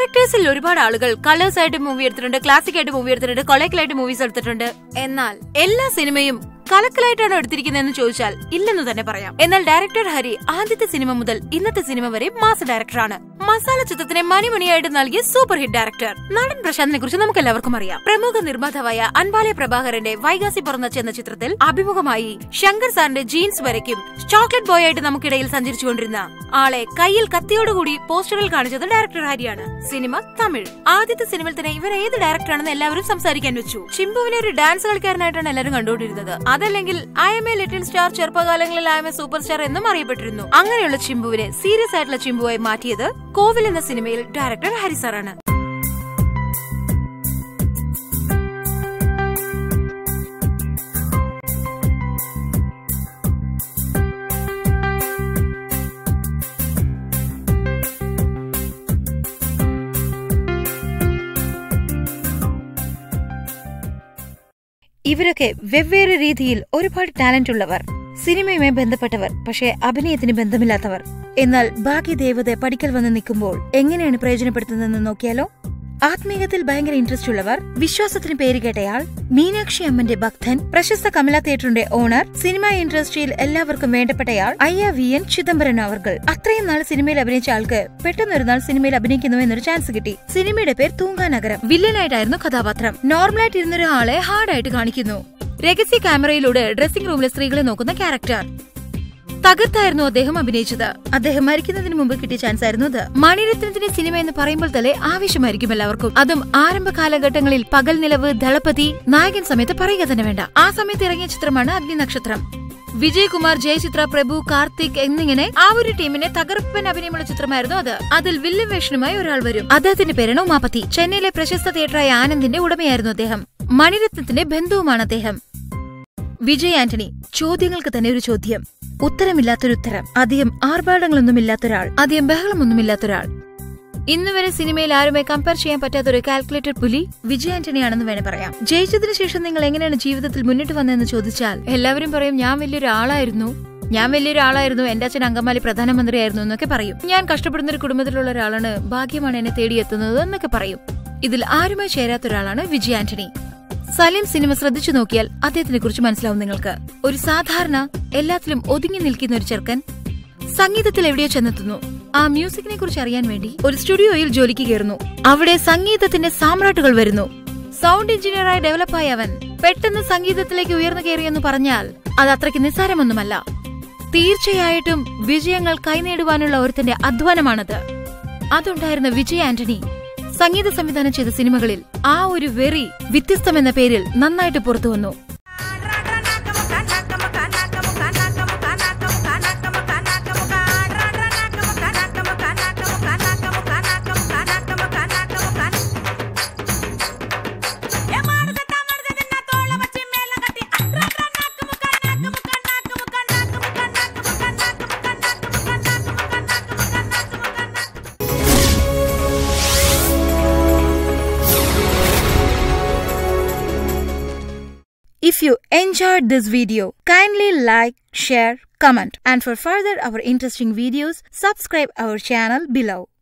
ഡയറക്ടേഴ്സിൽ ഒരുപാട് ആളുകൾ കളേഴ്സ് ആയിട്ട് മൂവി എടുത്തിട്ടുണ്ട്, ക്ലാസിക് ആയിട്ട് മൂവി എടുത്തിട്ടുണ്ട്, കൊളൈക്കലായിട്ട് മൂവീസ് എടുത്തിട്ടുണ്ട്. എന്നാൽ എല്ലാ സിനിമയും കലക്കലായിട്ടാണോ എടുത്തിരിക്കുന്നതെന്ന് ചോദിച്ചാൽ ഇല്ലെന്ന് തന്നെ പറയാം. എന്നാൽ ഡയറക്ടർ ഹരി ആദ്യത്തെ സിനിമ മുതൽ ഇന്നത്തെ സിനിമ വരെ മാസ് ഡയറക്ടറാണ്. മസാല ചിത്രത്തിനെ മണിമണിയായിട്ട് നൽകിയ സൂപ്പർ ഹിറ്റ് ഡയറക്ടർ. നടൻ പ്രശാന്തിനെ കുറിച്ച് നമുക്ക് എല്ലാവർക്കും അറിയാം. പ്രമുഖ നിർമ്മാതാവായ അൻപാലെ പ്രഭാകരന്റെ വൈകാസി പിറന്നച്ച് എന്ന ചിത്രത്തിൽ അഭിമുഖമായി ശങ്കർ സാറിന്റെ ജീൻസ് വരയ്ക്കും ചോക്ലേറ്റ് ബോയ് ആയിട്ട് നമുക്കിടയിൽ സഞ്ചരിച്ചുകൊണ്ടിരുന്ന ആളെ കയ്യിൽ കത്തിയോടുകൂടി പോസ്റ്ററിൽ കാണിച്ചത് ഡയറക്ടർ ഹരിയാണ്. സിനിമ തമിഴ്. ആദ്യത്തെ സിനിമയിൽ തന്നെ ഇവർ ഏത് ഡയറക്ടറാണെന്ന് എല്ലാവരും സംസാരിക്കാൻ വെച്ചു. ചിമ്പുവിനെ ഒരു ഡാൻസ് കളിക്കാരനായിട്ടാണ് എല്ലാവരും കണ്ടുകൊണ്ടിരുന്നത്. അതല്ലെങ്കിൽ I am a little star, ചെറുപ്പകാലങ്ങളിൽ I am a super star എന്നും അറിയപ്പെട്ടിരുന്നു. അങ്ങനെയുള്ള ചിമ്പുവിനെ സീരിയസ് ആയിട്ടുള്ള ചിമ്പുവായി മാറ്റിയത് കോവിൽ എന്ന സിനിമയിൽ ഡയറക്ടർ ഹരിസാറാണ്. ഇവരൊക്കെ വെവ്വേറെ രീതിയിൽ ഒരുപാട് ടാലന്റ് ഉള്ളവർ, സിനിമയുമായി ബന്ധപ്പെട്ടവർ, പക്ഷേ അഭിനയത്തിന് ബന്ധമില്ലാത്തവർ. എന്നാൽ ഭാഗ്യദേവത പഠിക്കൽ വന്ന് നിൽക്കുമ്പോൾ എങ്ങനെയാണ് പ്രയോജനപ്പെടുത്തുന്നതെന്ന് നോക്കിയാലോ. ആത്മീയത്തിൽ ഭയങ്കര ഇൻട്രസ്റ്റ് ഉള്ളവർ, വിശ്വാസത്തിന് പേര് കേട്ടയാൾ, മീനാക്ഷി അമ്മന്റെ ഭക്തൻ, പ്രശസ്ത കമല തിയേറ്ററിന്റെ ഓണർ, സിനിമാ ഇൻഡസ്ട്രിയിൽ എല്ലാവർക്കും വേണ്ടപ്പെട്ടയാൾ IAVN ചിദംബരൻ അവർകൾ. അത്രയും നാൾ സിനിമയിൽ അഭിനയിച്ച ആൾക്ക് പെട്ടെന്നൊരു നാൾ സിനിമയിൽ അഭിനയിക്കുന്നു എന്നൊരു ചാൻസ് കിട്ടി. സിനിമയുടെ പേര് തൂങ്കാനഗരം. വില്ലനായിട്ടായിരുന്നു കഥാപാത്രം. നോർമലായിട്ട് ഇരുന്നൊരു ആളെ ഹാർഡായിട്ട് കാണിക്കുന്നു. രഹസ്യ ക്യാമറയിലൂടെ ഡ്രസ്സിംഗ് റൂമിലെ സ്ത്രീകളെ നോക്കുന്ന ക്യാരക്ടർ. തകർത്തായിരുന്നു അദ്ദേഹം അഭിനയിച്ചത്. അദ്ദേഹം മരിക്കുന്നതിന് മുമ്പ് കിട്ടിയ ചാൻസ് ആയിരുന്നു അത്. മണിരത്നത്തിന്റെ സിനിമ എന്ന് പറയുമ്പോൾ തന്നെ ആവേശമായിരിക്കും എല്ലാവർക്കും. അതും ആരംഭ കാലഘട്ടങ്ങളിൽ പകൽ നിലവ്, ദളപതി, നായകൻ സമയത്ത് പറയുക തന്നെ വേണ്ട. ആ സമയത്ത് ഇറങ്ങിയ ചിത്രമാണ് അഗ്നിനക്ഷത്രം. വിജയകുമാർ, ജയചിത്ര, പ്രഭു, കാർത്തിക് എന്നിങ്ങനെ ആ ഒരു ടീമിനെ തകർപ്പൻ അഭിനയമുള്ള ചിത്രമായിരുന്നു അത്. അതിൽ വില്ലൻ വേഷനുമായി ഒരാൾ വരും. അദ്ദേഹത്തിന്റെ പേരാണ് ഉമാപതി. ചെന്നൈയിലെ പ്രശസ്ത തിയേറ്ററായ ആനന്ദിന്റെ ഉടമയായിരുന്നു അദ്ദേഹം. മണിരത്നത്തിന്റെ ബന്ധുവുമാണ് അദ്ദേഹം. വിജയ് ആന്റണി. ചോദ്യങ്ങൾക്ക് തന്നെ ഒരു ചോദ്യം, ഉത്തരമില്ലാത്തൊരു ഉത്തരം. അധികം ആർഭാടങ്ങളൊന്നുമില്ലാത്തൊരാൾ, അധികം ബഹളമൊന്നുമില്ലാത്തൊരാൾ. ഇന്നുവരെ സിനിമയിൽ ആരുമായി കമ്പയർ ചെയ്യാൻ പറ്റാത്തൊരു കാൽക്കുലേറ്റഡ് പുലി വിജയ് ആന്റണിയാണെന്ന് വേണേ പറയാം. ജയിച്ചതിനു ശേഷം നിങ്ങൾ എങ്ങനെയാണ് ജീവിതത്തിൽ മുന്നിട്ട് വന്നതെന്ന് ചോദിച്ചാൽ എല്ലാവരും പറയും ഞാൻ വലിയൊരു ആളായിരുന്നു, എന്റെ അച്ഛൻ അങ്കമാലി പ്രധാനമന്ത്രിയായിരുന്നു എന്നൊക്കെ പറയും. ഞാൻ കഷ്ടപ്പെടുന്ന ഒരു കുടുംബത്തിലുള്ള ഒരാളാണ്, ഭാഗ്യമാണ് എന്നെ തേടിയെത്തുന്നത് എന്നൊക്കെ പറയും. ഇതിൽ ആരുമായി ചേരാത്ത ഒരാളാണ് വിജയ് ആന്റണി. സലീം സിനിമ ശ്രദ്ധിച്ചു നോക്കിയാൽ അദ്ദേഹത്തിനെ കുറിച്ച് മനസ്സിലാവും നിങ്ങൾക്ക്. ഒരു സാധാരണ എല്ലാത്തിലും ഒതുങ്ങി നിൽക്കുന്ന ഒരു ചെറുക്കൻ സംഗീതത്തിൽ എവിടെയോ ചെന്നെത്തുന്നു. ആ മ്യൂസിക്കിനെ കുറിച്ച് അറിയാൻ വേണ്ടി ഒരു സ്റ്റുഡിയോയിൽ ജോലിക്ക് കയറുന്നു. അവിടെ സംഗീതത്തിന്റെ സാമ്രാട്ടുകൾ വരുന്നു. സൗണ്ട് എഞ്ചിനീയറായി ഡെവലപ്പായ അവൻ പെട്ടെന്ന് സംഗീതത്തിലേക്ക് ഉയർന്നു കയറിയെന്ന് പറഞ്ഞാൽ അത് അത്രയ്ക്ക് നിസ്സാരമൊന്നുമല്ല. തീർച്ചയായിട്ടും വിജയങ്ങൾ കൈനേടുവാനുള്ള ഒരുത്തന്റെ അധ്വാനമാണത്. അതുണ്ടായിരുന്ന വിജയ് ആന്റണി സംഗീത സംവിധാനം ചെയ്ത സിനിമകളിൽ ആ ഒരു വെറി വ്യത്യസ്തമെന്ന പേരിൽ നന്നായിട്ട് പുറത്തു വന്നു. If you enjoyed this video, kindly like, share, comment, and for further our interesting videos, subscribe our channel below.